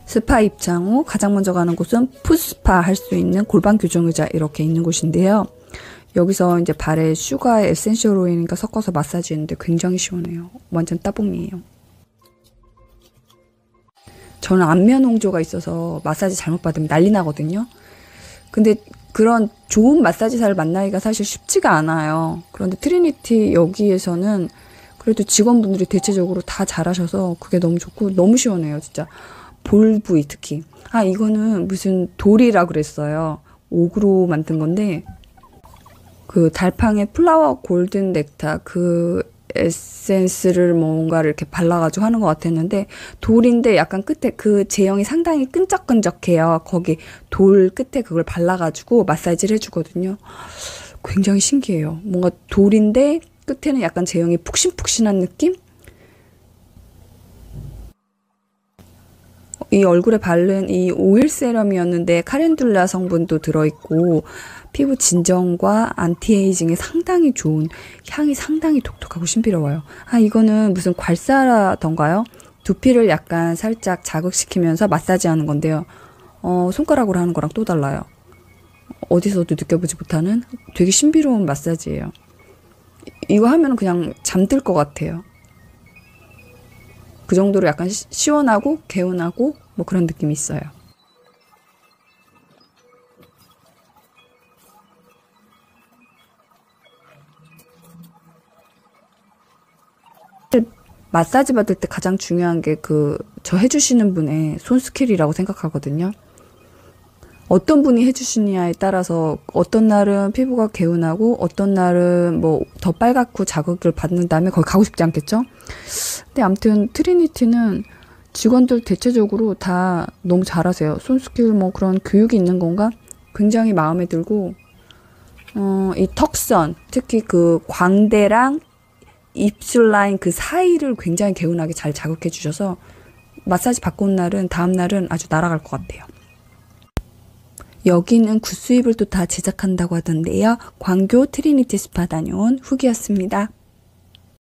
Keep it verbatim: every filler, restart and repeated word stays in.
스파 입장 후 가장 먼저 가는 곳은 풋스파 할 수 있는 골반 교정 의자 이렇게 있는 곳인데요. 여기서 이제 발에 슈가에 에센셜 오일인가 섞어서 마사지 했는데 굉장히 시원해요. 완전 따봉이에요. 저는 안면 홍조가 있어서 마사지 잘못 받으면 난리 나거든요. 근데 그런 좋은 마사지사를 만나기가 사실 쉽지가 않아요. 그런데 트리니티 여기에서는 그래도 직원분들이 대체적으로 다 잘하셔서 그게 너무 좋고 너무 시원해요. 진짜 볼 부위 특히. 아 이거는 무슨 돌이라 그랬어요. 옥으로 만든 건데 그 달팡의 플라워 골든 넥타 그 에센스를 뭔가를 이렇게 발라가지고 하는 것 같았는데 돌인데 약간 끝에 그 제형이 상당히 끈적끈적해요. 거기 돌 끝에 그걸 발라가지고 마사지를 해주거든요. 굉장히 신기해요. 뭔가 돌인데 끝에는 약간 제형이 푹신푹신한 느낌? 이 얼굴에 바른 이 오일 세럼이었는데 카렌듈라 성분도 들어있고 피부 진정과 안티에이징에 상당히 좋은 향이 상당히 독특하고 신비로워요. 아 이거는 무슨 괄사라던가요? 두피를 약간 살짝 자극시키면서 마사지하는 건데요. 어, 손가락으로 하는 거랑 또 달라요. 어디서도 느껴보지 못하는 되게 신비로운 마사지예요. 이거 하면 그냥 잠들 것 같아요. 그 정도로 약간 시, 시원하고 개운하고 뭐 그런 느낌이 있어요. 마사지 받을 때 가장 중요한 게 그 저 해주시는 분의 손 스킬이라고 생각하거든요. 어떤 분이 해주시냐에 따라서 어떤 날은 피부가 개운하고 어떤 날은 뭐 더 빨갛고 자극을 받는다면 거기 가고 싶지 않겠죠? 근데 아무튼 트리니티는 직원들 대체적으로 다 너무 잘하세요. 손 스킬 뭐 그런 교육이 있는 건가? 굉장히 마음에 들고 어, 이 턱선 특히 그 광대랑 입술 라인 그 사이를 굉장히 개운하게 잘 자극해 주셔서 마사지 받고 온 날은 다음 날은 아주 날아갈 것 같아요. 여기는 굿스윕을 또 다 제작한다고 하던데요. 광교 트리니티 스파 다녀온 후기였습니다.